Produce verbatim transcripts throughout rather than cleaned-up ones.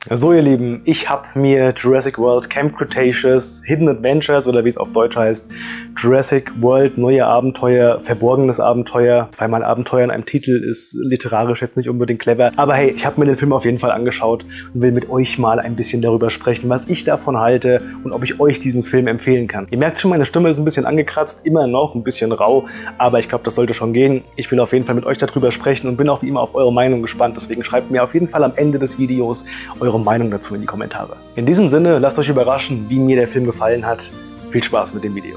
So ihr Lieben, ich habe mir Jurassic World Camp Cretaceous Hidden Adventures oder wie es auf Deutsch heißt, Jurassic World Neue Abenteuer, Verborgenes Abenteuer, zweimal Abenteuer in einem Titel ist literarisch jetzt nicht unbedingt clever, aber hey, ich habe mir den Film auf jeden Fall angeschaut und will mit euch mal ein bisschen darüber sprechen, was ich davon halte und ob ich euch diesen Film empfehlen kann. Ihr merkt schon, meine Stimme ist ein bisschen angekratzt, immer noch ein bisschen rau, aber ich glaube, das sollte schon gehen. Ich will auf jeden Fall mit euch darüber sprechen und bin auch wie immer auf eure Meinung gespannt, deswegen schreibt mir auf jeden Fall am Ende des Videos eure Meinung dazu in die Kommentare. In diesem Sinne, lasst euch überraschen, wie mir der Film gefallen hat. Viel Spaß mit dem Video.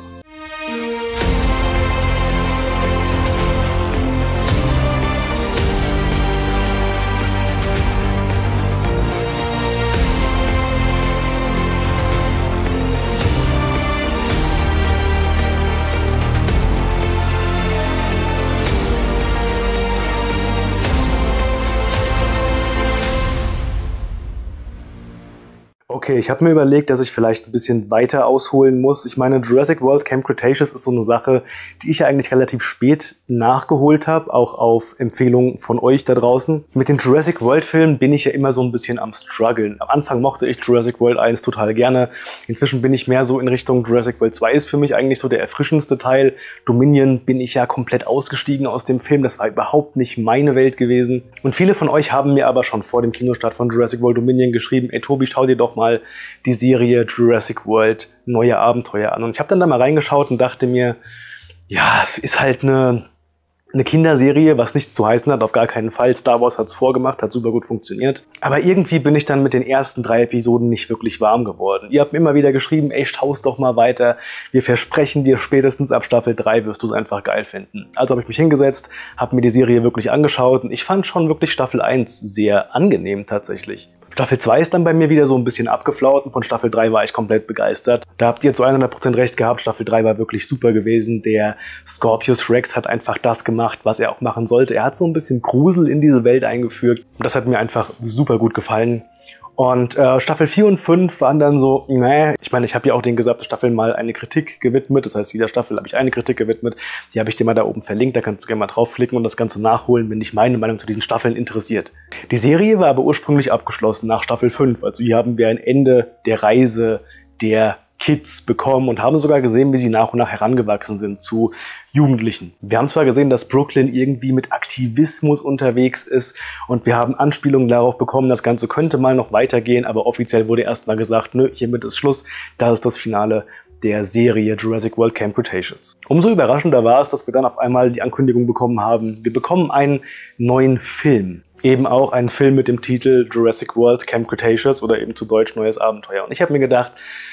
Okay, ich habe mir überlegt, dass ich vielleicht ein bisschen weiter ausholen muss. Ich meine, Jurassic World Camp Cretaceous ist so eine Sache, die ich ja eigentlich relativ spät nachgeholt habe, auch auf Empfehlung von euch da draußen. Mit den Jurassic World Filmen bin ich ja immer so ein bisschen am struggeln. Am Anfang mochte ich Jurassic World eins total gerne. Inzwischen bin ich mehr so in Richtung Jurassic World zwei ist für mich eigentlich so der erfrischendste Teil. Dominion bin ich ja komplett ausgestiegen aus dem Film. Das war überhaupt nicht meine Welt gewesen. Und viele von euch haben mir aber schon vor dem Kinostart von Jurassic World Dominion geschrieben, ey Tobi, schau dir doch mal die Serie Jurassic World Neue Abenteuer an. Und ich habe dann da mal reingeschaut und dachte mir, ja, ist halt eine, eine Kinderserie, was nichts zu heißen hat, auf gar keinen Fall. Star Wars hat's vorgemacht, hat super gut funktioniert. Aber irgendwie bin ich dann mit den ersten drei Episoden nicht wirklich warm geworden. Ihr habt mir immer wieder geschrieben, ey, schau's doch mal weiter. Wir versprechen dir, spätestens ab Staffel drei wirst du es einfach geil finden. Also habe ich mich hingesetzt, habe mir die Serie wirklich angeschaut und ich fand schon wirklich Staffel eins sehr angenehm tatsächlich. Staffel zwei ist dann bei mir wieder so ein bisschen abgeflaut und von Staffel drei war ich komplett begeistert. Da habt ihr zu hundert Prozent recht gehabt, Staffel drei war wirklich super gewesen. Der Scorpius Rex hat einfach das gemacht, was er auch machen sollte. Er hat so ein bisschen Grusel in diese Welt eingeführt und das hat mir einfach super gut gefallen. Und äh, Staffel vier und fünf waren dann so, nee, ich meine, ich habe ja auch den gesamten Staffeln mal eine Kritik gewidmet, das heißt, jeder Staffel habe ich eine Kritik gewidmet, die habe ich dir mal da oben verlinkt, da kannst du gerne mal draufklicken und das Ganze nachholen, wenn dich meine Meinung zu diesen Staffeln interessiert. Die Serie war aber ursprünglich abgeschlossen nach Staffel fünf, also hier haben wir ein Ende der Reise der Kids bekommen und haben sogar gesehen, wie sie nach und nach herangewachsen sind zu Jugendlichen. Wir haben zwar gesehen, dass Brooklyn irgendwie mit Aktivismus unterwegs ist und wir haben Anspielungen darauf bekommen, das Ganze könnte mal noch weitergehen, aber offiziell wurde erstmal gesagt, nö, hiermit ist Schluss, das ist das Finale der Serie Jurassic World Camp Cretaceous. Umso überraschender war es, dass wir dann auf einmal die Ankündigung bekommen haben, wir bekommen einen neuen Film. Eben auch einen Film mit dem Titel Jurassic World Camp Cretaceous oder eben zu Deutsch Neues Abenteuer. Und ich habe mir gedacht,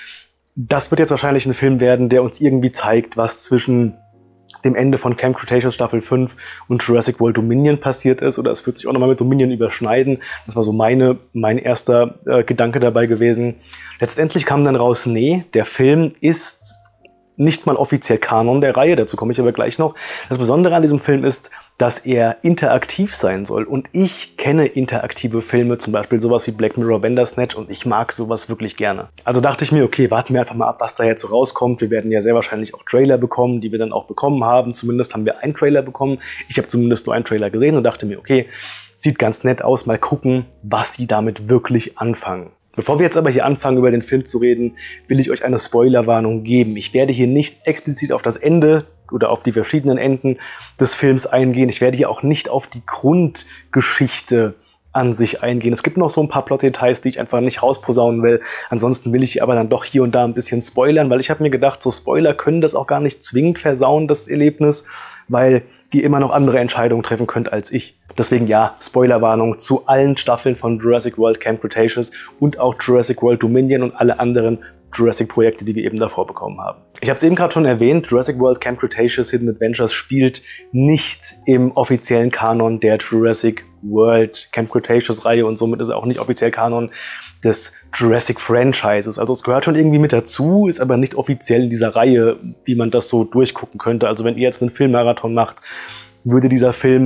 das wird jetzt wahrscheinlich ein Film werden, der uns irgendwie zeigt, was zwischen dem Ende von Camp Cretaceous Staffel fünf und Jurassic World Dominion passiert ist. Oder es wird sich auch nochmal mit Dominion überschneiden. Das war so meine, mein erster äh, Gedanke dabei gewesen. Letztendlich kam dann raus, nee, der Film ist nicht mal offiziell Kanon der Reihe, dazu komme ich aber gleich noch. Das Besondere an diesem Film ist, dass er interaktiv sein soll. Und ich kenne interaktive Filme, zum Beispiel sowas wie Black Mirror Bandersnatch, und ich mag sowas wirklich gerne. Also dachte ich mir, okay, warten wir einfach mal ab, was da jetzt so rauskommt. Wir werden ja sehr wahrscheinlich auch Trailer bekommen, die wir dann auch bekommen haben. Zumindest haben wir einen Trailer bekommen. Ich habe zumindest nur einen Trailer gesehen und dachte mir, okay, sieht ganz nett aus, mal gucken, was sie damit wirklich anfangen. Bevor wir jetzt aber hier anfangen, über den Film zu reden, will ich euch eine Spoilerwarnung geben. Ich werde hier nicht explizit auf das Ende oder auf die verschiedenen Enden des Films eingehen. Ich werde hier auch nicht auf die Grundgeschichte an sich eingehen. Es gibt noch so ein paar Plot-Details, die ich einfach nicht rausposaunen will. Ansonsten will ich aber dann doch hier und da ein bisschen spoilern, weil ich habe mir gedacht, so Spoiler können das auch gar nicht zwingend versauen, das Erlebnis, weil ihr immer noch andere Entscheidungen treffen könnt als ich. Deswegen ja, Spoilerwarnung zu allen Staffeln von Jurassic World Camp Cretaceous und auch Jurassic World Dominion und alle anderen Jurassic-Projekte, die wir eben davor bekommen haben. Ich habe es eben gerade schon erwähnt, Jurassic World Camp Cretaceous Hidden Adventures spielt nicht im offiziellen Kanon der Jurassic World Camp Cretaceous-Reihe und somit ist er auch nicht offiziell Kanon des Jurassic-Franchises. Also es gehört schon irgendwie mit dazu, ist aber nicht offiziell in dieser Reihe, wie man das so durchgucken könnte. Also wenn ihr jetzt einen Filmmarathon macht, würde dieser Film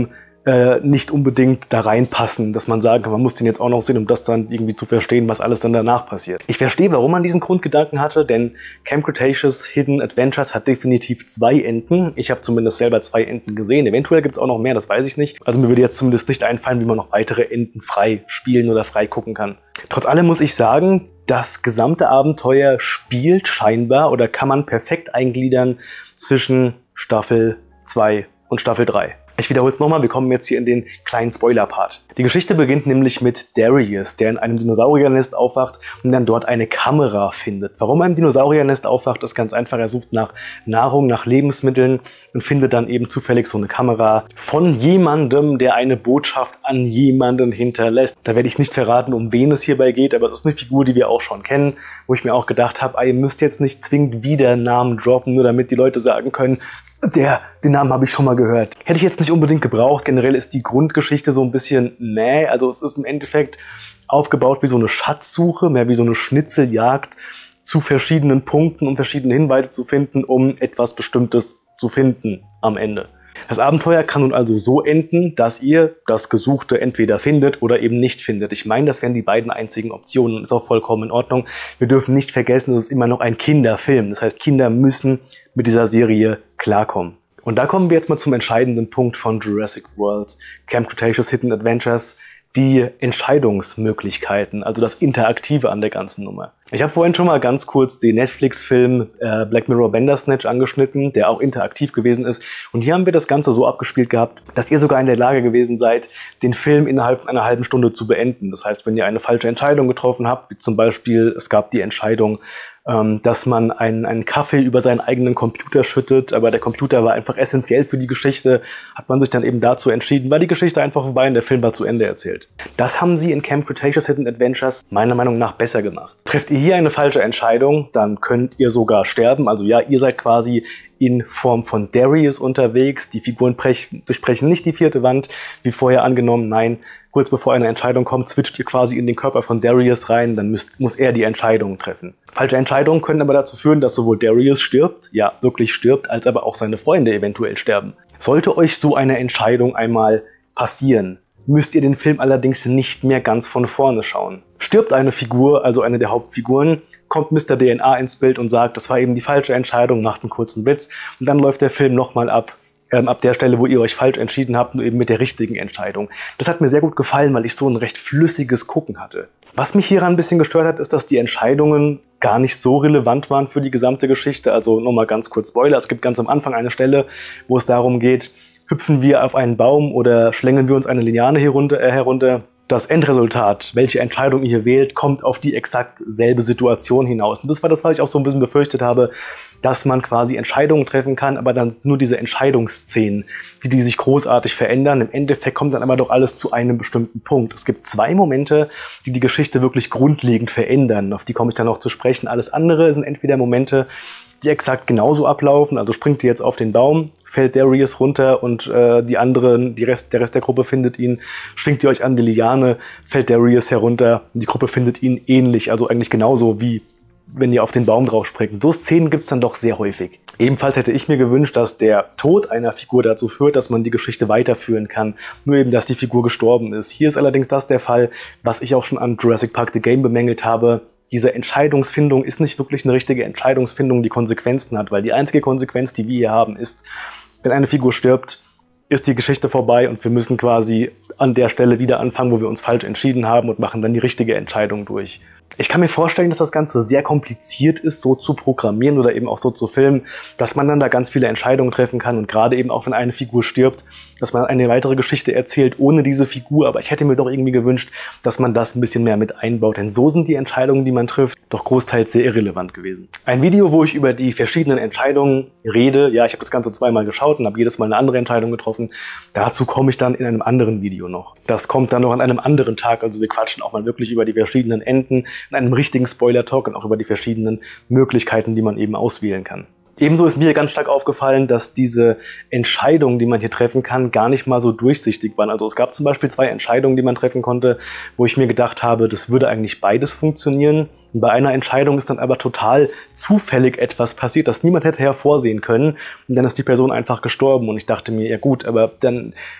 äh, nicht unbedingt da reinpassen, dass man sagen kann, man muss den jetzt auch noch sehen, um das dann irgendwie zu verstehen, was alles dann danach passiert. Ich verstehe, warum man diesen Grundgedanken hatte, denn Camp Cretaceous Hidden Adventures hat definitiv zwei Enden. Ich habe zumindest selber zwei Enden gesehen. Eventuell gibt es auch noch mehr, das weiß ich nicht. Also mir würde jetzt zumindest nicht einfallen, wie man noch weitere Enden frei spielen oder frei gucken kann. Trotz allem muss ich sagen, das gesamte Abenteuer spielt scheinbar oder kann man perfekt eingliedern zwischen Staffel zwei und Staffel drei. Ich wiederhole es nochmal, wir kommen jetzt hier in den kleinen Spoiler-Part. Die Geschichte beginnt nämlich mit Darius, der in einem Dinosauriernest aufwacht und dann dort eine Kamera findet. Warum er im Dinosauriernest aufwacht, ist ganz einfach. Er sucht nach Nahrung, nach Lebensmitteln und findet dann eben zufällig so eine Kamera von jemandem, der eine Botschaft an jemanden hinterlässt. Da werde ich nicht verraten, um wen es hierbei geht, aber es ist eine Figur, die wir auch schon kennen, wo ich mir auch gedacht habe, ihr müsst jetzt nicht zwingend wieder Namen droppen, nur damit die Leute sagen können, Der, den Namen habe ich schon mal gehört. Hätte ich jetzt nicht unbedingt gebraucht. Generell ist die Grundgeschichte so ein bisschen mäh. Also es ist im Endeffekt aufgebaut wie so eine Schatzsuche, mehr wie so eine Schnitzeljagd zu verschiedenen Punkten, um verschiedene Hinweise zu finden, um etwas Bestimmtes zu finden am Ende. Das Abenteuer kann nun also so enden, dass ihr das Gesuchte entweder findet oder eben nicht findet. Ich meine, das wären die beiden einzigen Optionen und ist auch vollkommen in Ordnung. Wir dürfen nicht vergessen, es ist immer noch ein Kinderfilm. Das heißt, Kinder müssen mit dieser Serie klarkommen. Und da kommen wir jetzt mal zum entscheidenden Punkt von Jurassic World Camp Cretaceous Hidden Adventures. Die Entscheidungsmöglichkeiten, also das Interaktive an der ganzen Nummer. Ich habe vorhin schon mal ganz kurz den Netflix-Film äh, Black Mirror Bandersnatch angeschnitten, der auch interaktiv gewesen ist. Und hier haben wir das Ganze so abgespielt gehabt, dass ihr sogar in der Lage gewesen seid, den Film innerhalb von einer halben Stunde zu beenden. Das heißt, wenn ihr eine falsche Entscheidung getroffen habt, wie zum Beispiel, es gab die Entscheidung, ähm, dass man einen, einen Kaffee über seinen eigenen Computer schüttet, aber der Computer war einfach essentiell für die Geschichte, hat man sich dann eben dazu entschieden, weil die Geschichte einfach vorbei und der Film war zu Ende erzählt. Das haben sie in Camp Cretaceous Hidden Adventures meiner Meinung nach besser gemacht. Trefft ihr hier eine falsche Entscheidung, dann könnt ihr sogar sterben. Also ja, ihr seid quasi in Form von Darius unterwegs. Die Figuren durchbrechen nicht die vierte Wand, wie vorher angenommen. Nein, kurz bevor eine Entscheidung kommt, switcht ihr quasi in den Körper von Darius rein. Dann müsst, muss er die Entscheidung treffen. Falsche Entscheidungen können aber dazu führen, dass sowohl Darius stirbt, ja, wirklich stirbt, als aber auch seine Freunde eventuell sterben. Sollte euch so eine Entscheidung einmal passieren, müsst ihr den Film allerdings nicht mehr ganz von vorne schauen. Stirbt eine Figur, also eine der Hauptfiguren, kommt Mister D N A ins Bild und sagt, das war eben die falsche Entscheidung, macht einen kurzen Witz und dann läuft der Film nochmal ab, ähm, ab der Stelle, wo ihr euch falsch entschieden habt, nur eben mit der richtigen Entscheidung. Das hat mir sehr gut gefallen, weil ich so ein recht flüssiges Gucken hatte. Was mich hieran ein bisschen gestört hat, ist, dass die Entscheidungen gar nicht so relevant waren für die gesamte Geschichte. Also nochmal ganz kurz Spoiler, es gibt ganz am Anfang eine Stelle, wo es darum geht, hüpfen wir auf einen Baum oder schlängeln wir uns eine Liane herunter, äh, herunter. Das Endresultat, welche Entscheidung ihr wählt, kommt auf die exakt selbe Situation hinaus. Und das war das, was ich auch so ein bisschen befürchtet habe, dass man quasi Entscheidungen treffen kann, aber dann nur diese Entscheidungsszenen, die, die sich großartig verändern. Im Endeffekt kommt dann aber doch alles zu einem bestimmten Punkt. Es gibt zwei Momente, die die Geschichte wirklich grundlegend verändern. Auf die komme ich dann noch zu sprechen. Alles andere sind entweder Momente, die exakt genauso ablaufen, also springt ihr jetzt auf den Baum, fällt Darius runter und äh, die anderen, die Rest, der Rest der Gruppe findet ihn, schwingt ihr euch an die Liane, fällt Darius herunter und die Gruppe findet ihn ähnlich, also eigentlich genauso wie wenn ihr auf den Baum drauf springt. So Szenen gibt es dann doch sehr häufig. Ebenfalls hätte ich mir gewünscht, dass der Tod einer Figur dazu führt, dass man die Geschichte weiterführen kann. Nur eben, dass die Figur gestorben ist. Hier ist allerdings das der Fall, was ich auch schon an Jurassic Park The Game bemängelt habe. Diese Entscheidungsfindung ist nicht wirklich eine richtige Entscheidungsfindung, die Konsequenzen hat, weil die einzige Konsequenz, die wir hier haben, ist, wenn eine Figur stirbt, ist die Geschichte vorbei und wir müssen quasi an der Stelle wieder anfangen, wo wir uns falsch entschieden haben und machen dann die richtige Entscheidung durch. Ich kann mir vorstellen, dass das Ganze sehr kompliziert ist, so zu programmieren oder eben auch so zu filmen, dass man dann da ganz viele Entscheidungen treffen kann und gerade eben auch, wenn eine Figur stirbt, dass man eine weitere Geschichte erzählt ohne diese Figur. Aber ich hätte mir doch irgendwie gewünscht, dass man das ein bisschen mehr mit einbaut, denn so sind die Entscheidungen, die man trifft, doch großteils sehr irrelevant gewesen. Ein Video, wo ich über die verschiedenen Entscheidungen rede, ja, ich habe das Ganze zweimal geschaut und habe jedes Mal eine andere Entscheidung getroffen. Dazu komme ich dann in einem anderen Video noch. Das kommt dann noch an einem anderen Tag, also wir quatschen auch mal wirklich über die verschiedenen Enden, in einem richtigen Spoiler-Talk und auch über die verschiedenen Möglichkeiten, die man eben auswählen kann. Ebenso ist mir ganz stark aufgefallen, dass diese Entscheidungen, die man hier treffen kann, gar nicht mal so durchsichtig waren. Also es gab zum Beispiel zwei Entscheidungen, die man treffen konnte, wo ich mir gedacht habe, das würde eigentlich beides funktionieren. Und bei einer Entscheidung ist dann aber total zufällig etwas passiert, das niemand hätte hervorsehen können. Und dann ist die Person einfach gestorben. Und ich dachte mir, ja gut, aber dann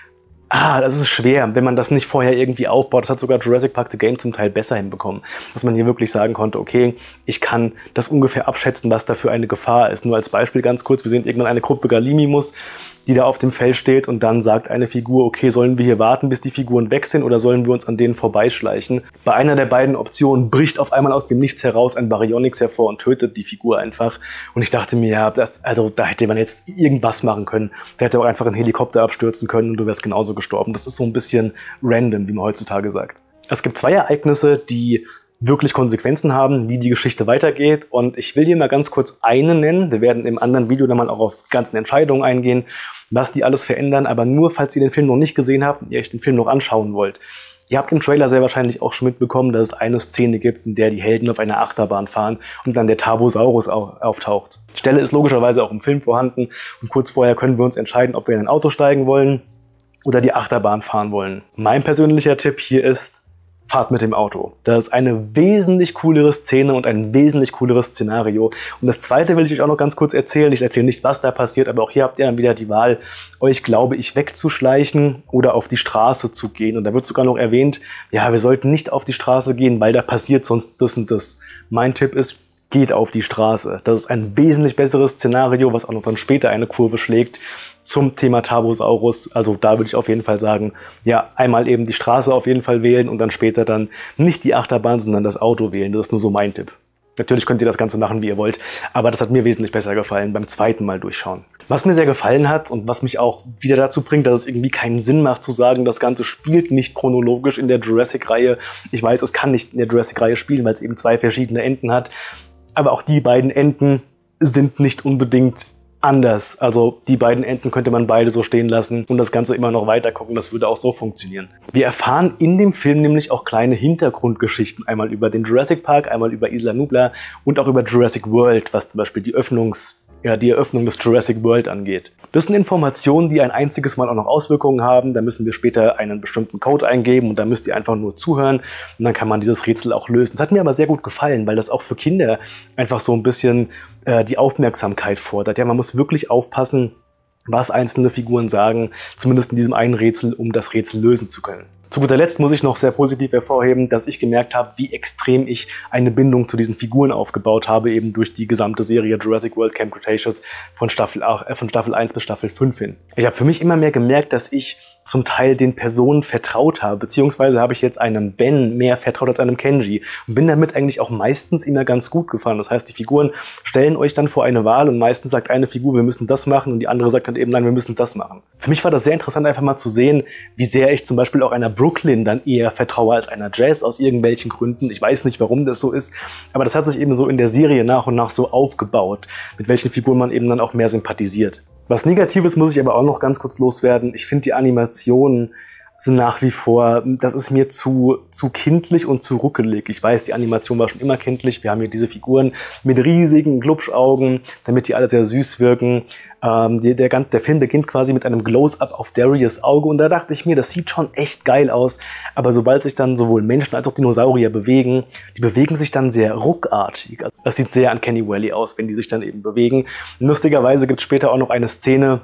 Ah, das ist schwer, wenn man das nicht vorher irgendwie aufbaut. Das hat sogar Jurassic Park The Game zum Teil besser hinbekommen. Dass man hier wirklich sagen konnte, okay, ich kann das ungefähr abschätzen, was da für eine Gefahr ist. Nur als Beispiel ganz kurz, wir sehen irgendwann eine Gruppe Gallimimus, die da auf dem Feld steht und dann sagt eine Figur, okay, sollen wir hier warten, bis die Figuren weg sind oder sollen wir uns an denen vorbeischleichen? Bei einer der beiden Optionen bricht auf einmal aus dem Nichts heraus ein Baryonyx hervor und tötet die Figur einfach. Und ich dachte mir, ja, das, also da hätte man jetzt irgendwas machen können. Der hätte auch einfach einen Helikopter abstürzen können und du wärst genauso gestorben. Das ist so ein bisschen random, wie man heutzutage sagt. Es gibt zwei Ereignisse, die wirklich Konsequenzen haben, wie die Geschichte weitergeht. Und ich will hier mal ganz kurz eine nennen. Wir werden im anderen Video dann mal auch auf die ganzen Entscheidungen eingehen, was die alles verändern. Aber nur, falls ihr den Film noch nicht gesehen habt und ihr euch den Film noch anschauen wollt. Ihr habt im Trailer sehr wahrscheinlich auch schon mitbekommen, dass es eine Szene gibt, in der die Helden auf einer Achterbahn fahren und dann der Tarbosaurus auftaucht. Die Stelle ist logischerweise auch im Film vorhanden. Und kurz vorher können wir uns entscheiden, ob wir in ein Auto steigen wollen oder die Achterbahn fahren wollen. Mein persönlicher Tipp hier ist, fahrt mit dem Auto. Das ist eine wesentlich coolere Szene und ein wesentlich cooleres Szenario. Und das Zweite will ich euch auch noch ganz kurz erzählen. Ich erzähle nicht, was da passiert, aber auch hier habt ihr dann wieder die Wahl, euch, glaube ich, wegzuschleichen oder auf die Straße zu gehen. Und da wird sogar noch erwähnt, ja, wir sollten nicht auf die Straße gehen, weil da passiert sonst das und das. Mein Tipp ist, geht auf die Straße. Das ist ein wesentlich besseres Szenario, was auch noch dann später eine Kurve schlägt zum Thema Tarbosaurus. Also da würde ich auf jeden Fall sagen, ja, einmal eben die Straße auf jeden Fall wählen und dann später dann nicht die Achterbahn, sondern das Auto wählen. Das ist nur so mein Tipp. Natürlich könnt ihr das Ganze machen, wie ihr wollt, aber das hat mir wesentlich besser gefallen beim zweiten Mal durchschauen. Was mir sehr gefallen hat und was mich auch wieder dazu bringt, dass es irgendwie keinen Sinn macht zu sagen, das Ganze spielt nicht chronologisch in der Jurassic-Reihe. Ich weiß, es kann nicht in der Jurassic-Reihe spielen, weil es eben zwei verschiedene Enden hat. Aber auch die beiden Enden sind nicht unbedingt anders. Also die beiden Enden könnte man beide so stehen lassen und das Ganze immer noch weiter gucken. Das würde auch so funktionieren. Wir erfahren in dem Film nämlich auch kleine Hintergrundgeschichten. Einmal über den Jurassic Park, einmal über Isla Nublar und auch über Jurassic World, was zum Beispiel die Öffnungs Ja, die Eröffnung des Jurassic World angeht. Das sind Informationen, die ein einziges Mal auch noch Auswirkungen haben. Da müssen wir später einen bestimmten Code eingeben und da müsst ihr einfach nur zuhören und dann kann man dieses Rätsel auch lösen. Das hat mir aber sehr gut gefallen, weil das auch für Kinder einfach so ein bisschen äh, die Aufmerksamkeit fordert. Ja, man muss wirklich aufpassen, was einzelne Figuren sagen, zumindest in diesem einen Rätsel, um das Rätsel lösen zu können. Zu guter Letzt muss ich noch sehr positiv hervorheben, dass ich gemerkt habe, wie extrem ich eine Bindung zu diesen Figuren aufgebaut habe, eben durch die gesamte Serie Jurassic World Camp Cretaceous von Staffel, äh, von Staffel eins bis Staffel fünf hin. Ich habe für mich immer mehr gemerkt, dass ich zum Teil den Personen vertraut habe, beziehungsweise habe ich jetzt einem Ben mehr vertraut als einem Kenji und bin damit eigentlich auch meistens immer ganz gut gefahren. Das heißt, die Figuren stellen euch dann vor eine Wahl und meistens sagt eine Figur, wir müssen das machen und die andere sagt dann eben, nein, wir müssen das machen. Für mich war das sehr interessant, einfach mal zu sehen, wie sehr ich zum Beispiel auch einer Brooklyn dann eher vertraue als einer Jazz aus irgendwelchen Gründen. Ich weiß nicht, warum das so ist, aber das hat sich eben so in der Serie nach und nach so aufgebaut, mit welchen Figuren man eben dann auch mehr sympathisiert. Was Negatives muss ich aber auch noch ganz kurz loswerden. Ich finde, die Animationen sind nach wie vor, das ist mir zu, zu kindlich und zu ruckelig. Ich weiß, die Animation war schon immer kindlich. Wir haben hier diese Figuren mit riesigen Glubschaugen, damit die alle sehr süß wirken. Ähm, der, der, der Film beginnt quasi mit einem Close-Up auf Darius' Auge und da dachte ich mir, das sieht schon echt geil aus. Aber sobald sich dann sowohl Menschen als auch Dinosaurier bewegen, die bewegen sich dann sehr ruckartig. Das sieht sehr Uncanny Valley aus, wenn die sich dann eben bewegen. Lustigerweise gibt es später auch noch eine Szene,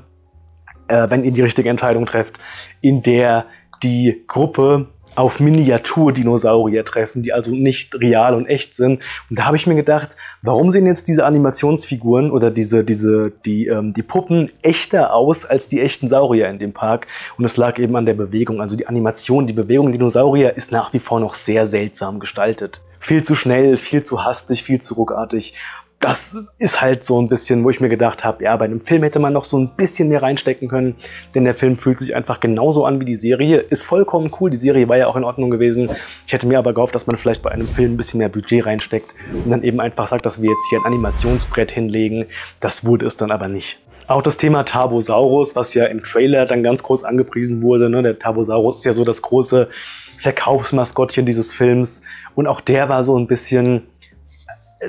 äh, wenn ihr die richtige Entscheidung trefft, in der die Gruppe auf Miniatur-Dinosaurier treffen, die also nicht real und echt sind. Und da habe ich mir gedacht, warum sehen jetzt diese Animationsfiguren oder diese, diese, die, ähm, die Puppen echter aus als die echten Saurier in dem Park? Und es lag eben an der Bewegung. Also die Animation, die Bewegung der Dinosaurier ist nach wie vor noch sehr seltsam gestaltet. Viel zu schnell, viel zu hastig, viel zu ruckartig. Das ist halt so ein bisschen, wo ich mir gedacht habe, ja, bei einem Film hätte man noch so ein bisschen mehr reinstecken können, denn der Film fühlt sich einfach genauso an wie die Serie. Ist vollkommen cool, die Serie war ja auch in Ordnung gewesen. Ich hätte mir aber gehofft, dass man vielleicht bei einem Film ein bisschen mehr Budget reinsteckt und dann eben einfach sagt, dass wir jetzt hier ein Animationsbrett hinlegen. Das wurde es dann aber nicht. Auch das Thema Tarbosaurus, was ja im Trailer dann ganz groß angepriesen wurde, ne? Der Tarbosaurus ist ja so das große Verkaufsmaskottchen dieses Films und auch der war so ein bisschen... Äh,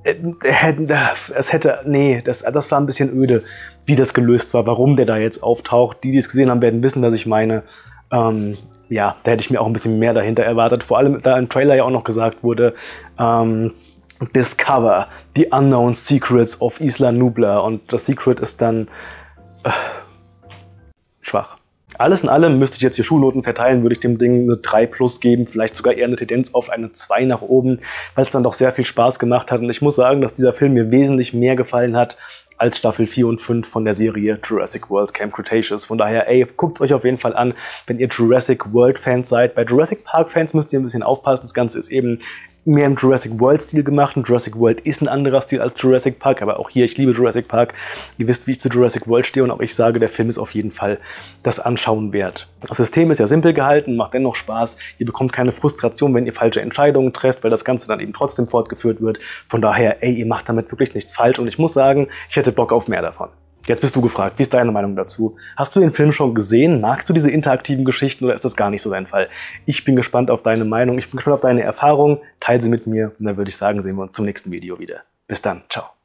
Es hätte, nee, das, das war ein bisschen öde, wie das gelöst war, warum der da jetzt auftaucht. Die, die es gesehen haben, werden wissen, was ich meine. Ähm, ja, da hätte ich mir auch ein bisschen mehr dahinter erwartet. Vor allem, da im Trailer ja auch noch gesagt wurde, ähm, Discover the unknown secrets of Isla Nublar. Und das Secret ist dann äh, schwach. Alles in allem müsste ich jetzt hier Schulnoten verteilen, würde ich dem Ding eine drei plus geben, vielleicht sogar eher eine Tendenz auf eine zwei nach oben, weil es dann doch sehr viel Spaß gemacht hat. Und ich muss sagen, dass dieser Film mir wesentlich mehr gefallen hat als Staffel vier und fünf von der Serie Jurassic World Camp Cretaceous. Von daher, ey, guckt es euch auf jeden Fall an, wenn ihr Jurassic World Fans seid. Bei Jurassic Park Fans müsst ihr ein bisschen aufpassen. Das Ganze ist eben mehr im Jurassic World Stil gemacht. Und Jurassic World ist ein anderer Stil als Jurassic Park, aber auch hier, ich liebe Jurassic Park. Ihr wisst, wie ich zu Jurassic World stehe und auch ich sage, der Film ist auf jeden Fall das Anschauen wert. Das System ist ja simpel gehalten, macht dennoch Spaß. Ihr bekommt keine Frustration, wenn ihr falsche Entscheidungen trefft, weil das Ganze dann eben trotzdem fortgeführt wird. Von daher, ey, ihr macht damit wirklich nichts falsch und ich muss sagen, ich hätte Bock auf mehr davon. Jetzt bist du gefragt, wie ist deine Meinung dazu? Hast du den Film schon gesehen? Magst du diese interaktiven Geschichten oder ist das gar nicht so dein Fall? Ich bin gespannt auf deine Meinung, ich bin gespannt auf deine Erfahrungen. Teile sie mit mir und dann würde ich sagen, sehen wir uns zum nächsten Video wieder. Bis dann, ciao.